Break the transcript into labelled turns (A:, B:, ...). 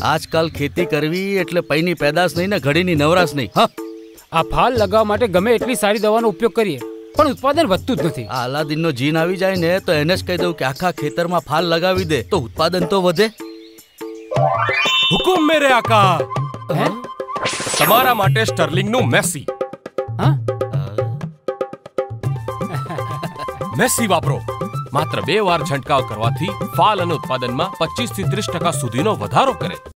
A: આજકાલ ખેતી કરવી એટલે પૈની પેદાશ નહીં ને ઘડીની નવરાશ નહીં. હા,
B: આ ફાલ લગાવવા માટે ગમે એટલી સારી દવાનો ઉપયોગ કરીએ પણ ઉત્પાદન વધતું જ નથી.
A: આ અલાદીનનો જીન આવી જાય ને તો એને જ કહી દઉં કે આખા ખેતરમાં ફાલ લગાવી દે તો ઉત્પાદન તો વધે.
C: હુકુમ મેરે આકા. તમારા માટે સ્ટર્લિંગનું મેસી.
B: હા,
C: મેસી વાપરો. માત્ર 2 વાર છંટકાવ કરવાથી ફાલ અને ઉત્પાદનમાં 25 થી 30% સુધીનો વધારો કરે.